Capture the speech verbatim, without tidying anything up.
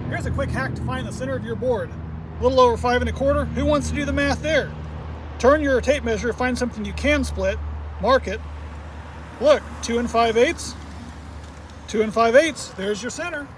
Here's a quick hack to find the center of your board. A little over five and a quarter. Who wants to do the math there? Turn your tape measure, find something you can split, mark it. Look, two and five eighths. Two and five eighths. There's your center.